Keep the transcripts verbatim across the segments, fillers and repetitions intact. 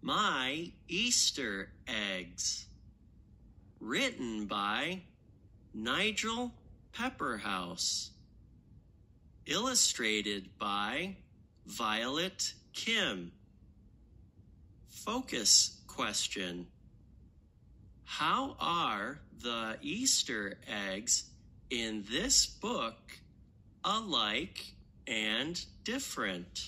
My Easter Eggs. Written by Nigel Pepperhouse. Illustrated by Violet Kim. Focus question. How are the Easter eggs in this book alike and different?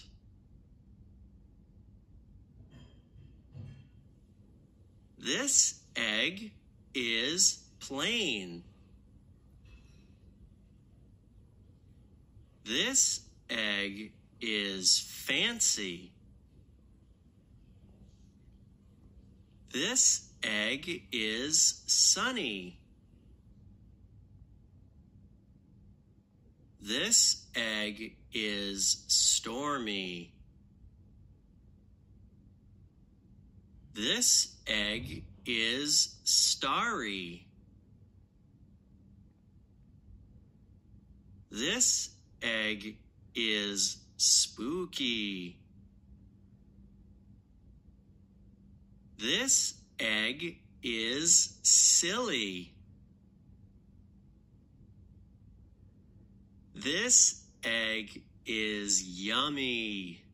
This egg is plain. This egg is fancy. This egg is sunny. This egg is stormy. This egg is starry. This egg is spooky. This egg is silly. This egg is yummy.